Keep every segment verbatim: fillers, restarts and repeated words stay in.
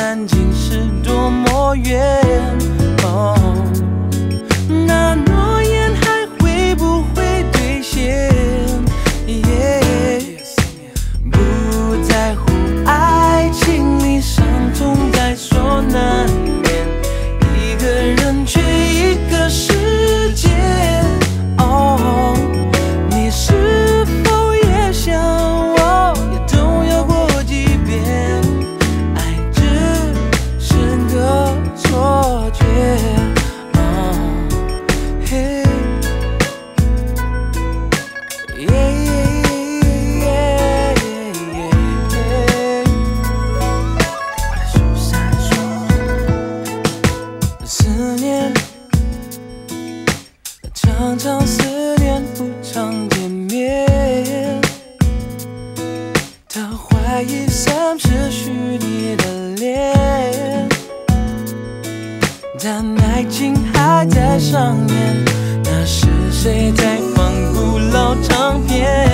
南京是多么远。哦，那诺言还会不会兑现？ Yeah, 不在乎爱情里伤痛在所难免，一个人却一个世界。哦，你是否也像我，也动摇过几遍？爱只是个错觉。哦，嘿。 常常思念，不常见面。他怀疑三是虚拟的脸，但爱情还在上演。那是谁在放古老唱片？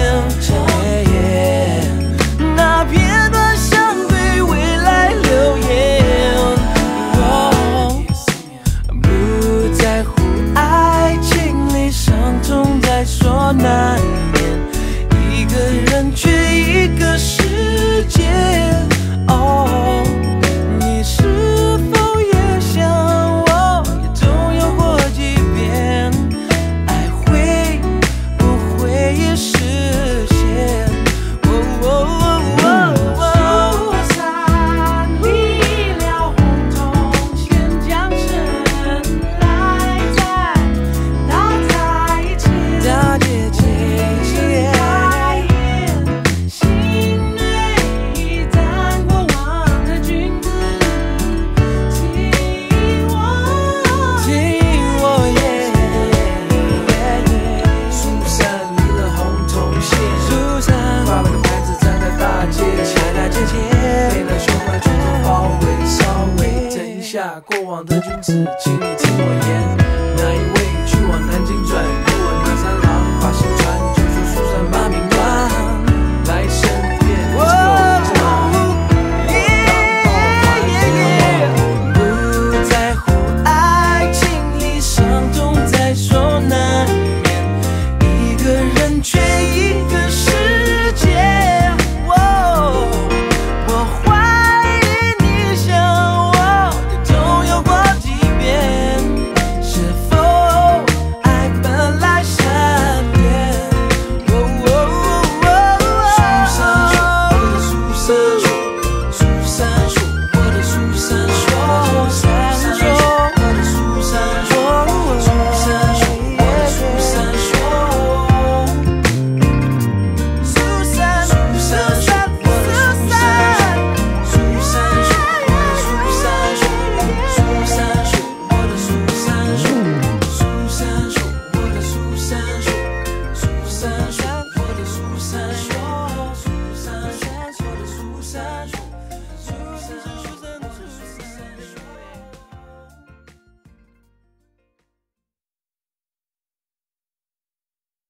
那片段像对未来留言。哦，不在乎爱情。 伤痛在所难免，一个人却一个世界。哦，你是否也像我，也动摇过几遍？爱会不会也实现？哦哦哦哦哦，山离了红铜钱江神来在大大姐姐，开眼，心内已淡过往的君子，听我，听我耶。 苏珊离了红铜线， 苏珊挂了个牌子站在大街前， 大街前， 被那胸怀群众包围，稍微等一下，过往的君子，请你听我言，哪一位去往南京转？